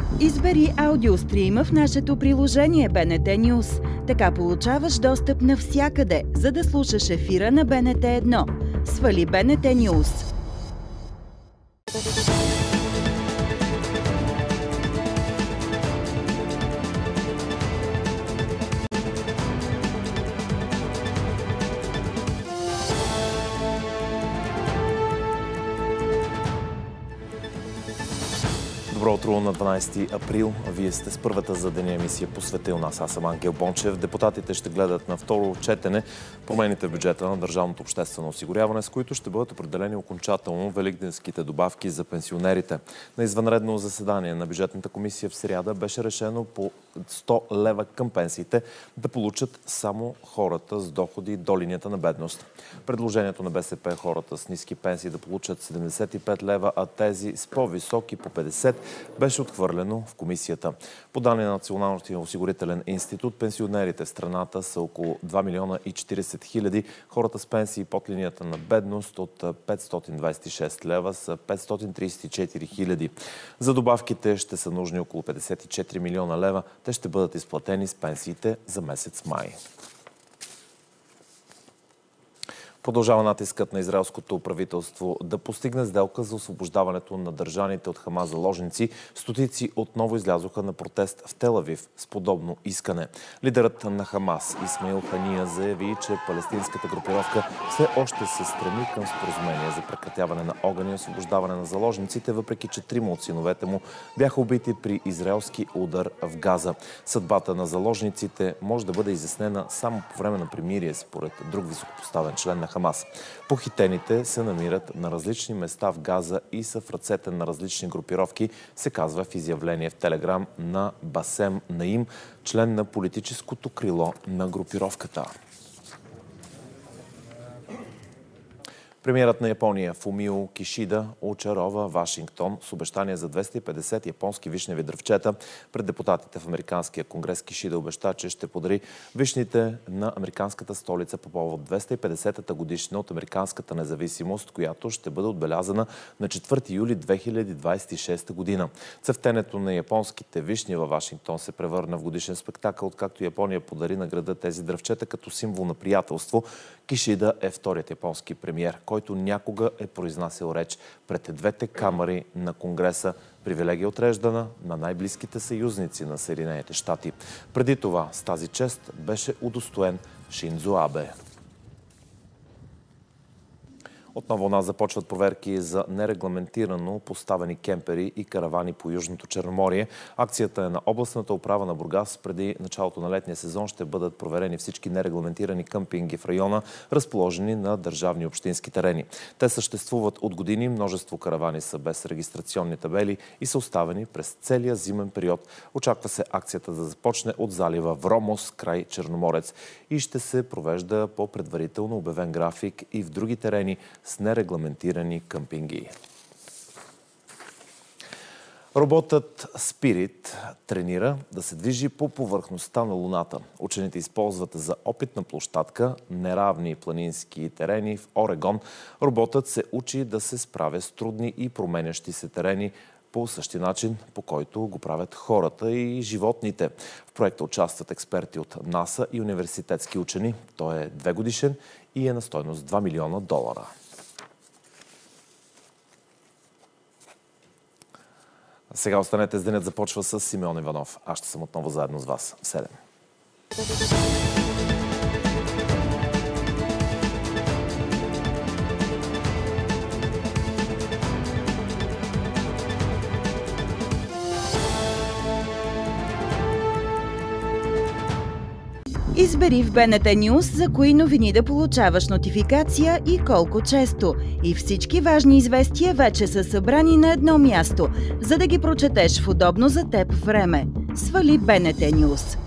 Избери аудиострима в нашето приложение БНТ News. Така получаваш достъп навсякъде, за да слушаш ефира на БНТ 1. Свали БНТ News. Добро утро на 12 април. Вие сте с първата за деня емисия посветил нас. Аз съм Ангел Бончев. Депутатите ще гледат на второ четене промените в бюджета на Държавното обществено осигуряване, с които ще бъдат определени окончателно великденските добавки за пенсионерите. На извънредно заседание на бюджетната комисия в сряда беше решено по 100 лева към пенсиите да получат само хората с доходи до линията на бедност. Предложението на БСП хората с ниски пенсии да получат 75 лева, а тези с по-високи по 50 беше отхвърлено в комисията. По данни на Националния осигурителен институт, пенсионерите в страната са около 2 милиона и 40 хиляди. Хората с пенсии под линията на бедност от 526 лева са 534 хиляди. За добавките ще са нужни около 54 милиона лева. Те ще бъдат изплатени с пенсиите за месец май. Продължава натискът на израелското правителство да постигне сделка за освобождаването на държаните от Хамас заложници. Стотици отново излязоха на протест в Тел Авив с подобно искане. Лидерът на Хамас Исмаил Хания заяви, че палестинската групировка все още се стреми към споразумение за прекратяване на огъня и освобождаване на заложниците, въпреки че 3 от синовете му бяха убити при израелски удар в Газа. Съдбата на заложниците може да бъде изяснена само по време на примирие, според друг високопоставен член на Хамас. Похитените се намират на различни места в Газа и са в ръцете на различни групировки, се казва в изявление в Телеграм на Басем Наим, член на политическото крило на групировката. Премиерът на Япония Фумио Кишида очарова Вашингтон с обещание за 250 японски вишневи дръвчета. Пред депутатите в Американския конгрес Кишида обеща, че ще подари вишните на американската столица по повод 250-та годишнина от американската независимост, която ще бъде отбелязана на 4 юли 2026 година. Цъфтенето на японските вишни във Вашингтон се превърна в годишен спектакъл, откакто Япония подари на града тези дръвчета като символ на приятелство. Кишида е вторият японски премиер, който някога е произнасял реч пред двете камари на Конгреса, привилегия отреждана на най-близките съюзници на Съединените щати. Преди това с тази чест беше удостоен Шинзо Абе. Отново у нас започват проверки за нерегламентирано поставени кемпери и каравани по Южното Черноморие. Акцията е на областната управа на Бургас. Преди началото на летния сезон ще бъдат проверени всички нерегламентирани къмпинги в района, разположени на държавни и общински терени. Те съществуват от години, множество каравани са без регистрационни табели и са оставени през целия зимен период. Очаква се акцията да започне от залива Вромос край Черноморец и ще се провежда по предварително обявен график и в други терени с нерегламентирани къмпинги. Роботът Спирит тренира да се движи по повърхността на Луната. Учените използват за опитна площадка неравни планински терени в Орегон. Роботът се учи да се справя с трудни и променящи се терени по същия начин, по който го правят хората и животните. В проекта участват експерти от НАСА и университетски учени. Той е 2 годишен и е на стойност $2 милиона. Сега останете с денят започва с Симеон Иванов. Аз ще съм отново заедно с вас в 7. Избери в БНТ News за кои новини да получаваш нотификация и колко често. И всички важни известия вече са събрани на едно място, за да ги прочетеш в удобно за теб време. Свали БНТ News.